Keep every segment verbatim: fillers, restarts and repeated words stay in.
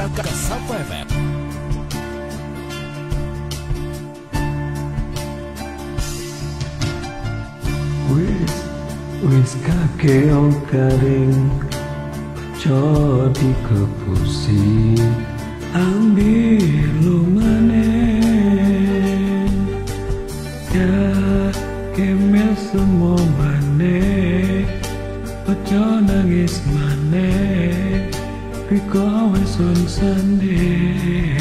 Sapa F M. Wis wis kakeo garing jodi kepusi ambil lumane ya kemel semua mane ojo nangis mane riko wesun sanding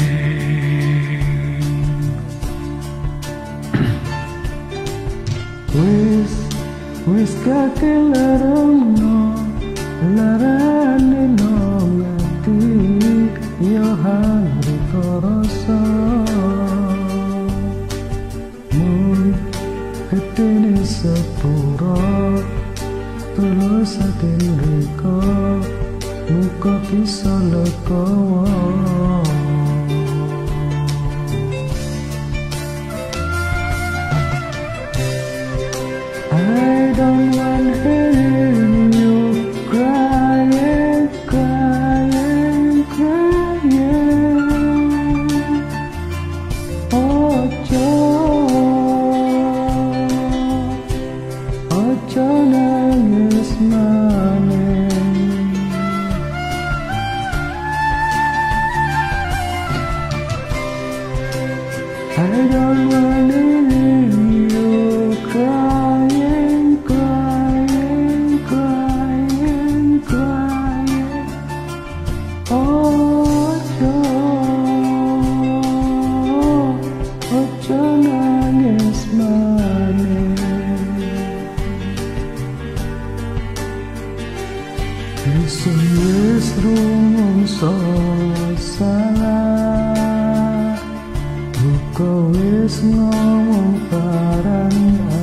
wis wis kakek larangno larane no ngati yo hari koroso mun ketene sepuro tulus atin riko muka bisa lekowo I don't want hearing you crying, crying, crying. Ojo, ojo nangis maning. I don't want hearing you crying. Wis rumangsa salah buka wis ngomong parang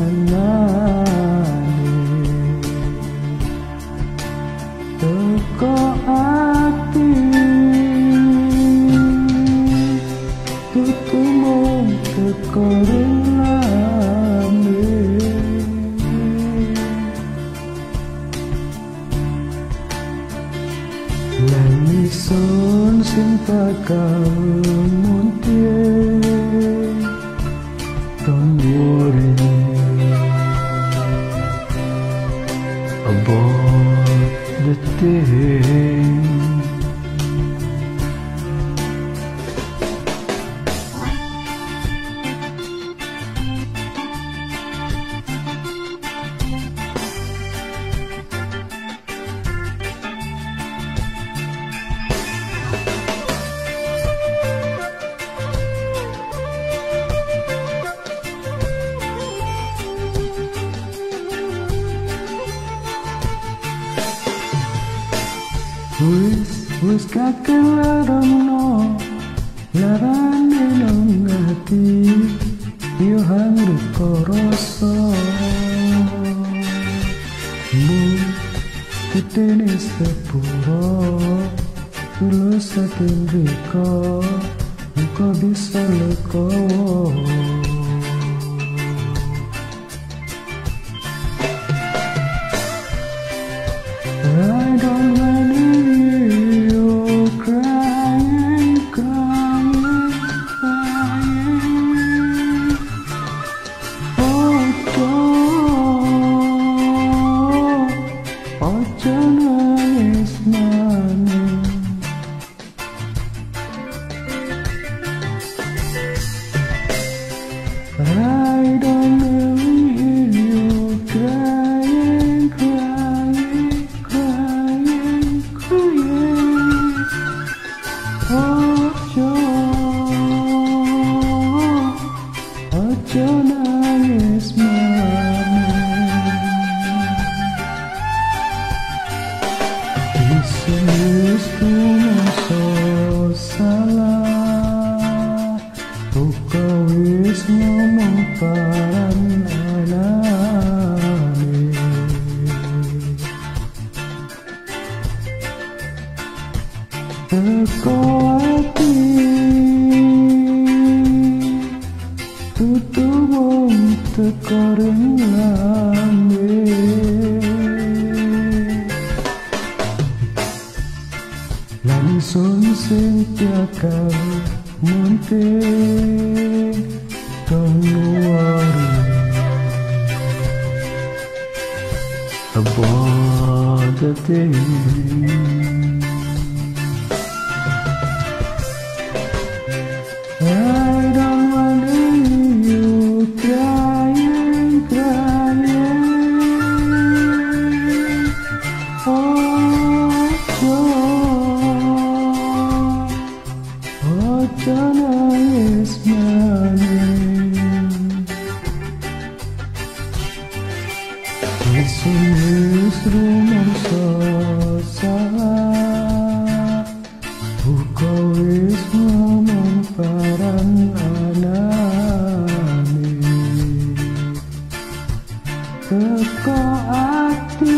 anane teko ati tutumu teko relane Langison cinta kau muntie Don't worry about the thing Wis, wis kakek larangno larane nang ati yo hangru koroso mun ketene sepuro tulus atin riko muka bisa lekowo I don't want you crying, crying, crying. Ojo, ojo nangis maning. I don't want you crying, crying. Ojo, ojo nangis maning. Wis rumangsa salah buka wis ngomong parang anane teko ati tutumu teko ringane langsung sing bakal munting keluari about the day. I don't want to hear you crying, crying. Oh, oh, oh, nangis manis. Wis rumangsa salah, uga wis ngomong parang anane. Teko ati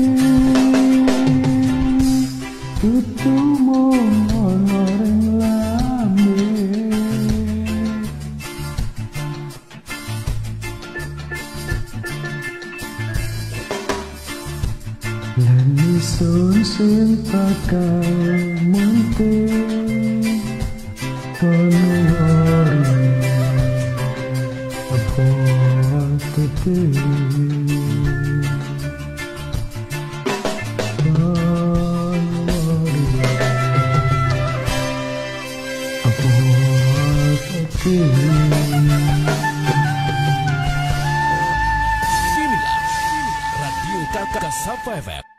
tutumu ono ring lame. Lan isun sing bakal munting keluari about the day. Inilah Radio Kasapa F M.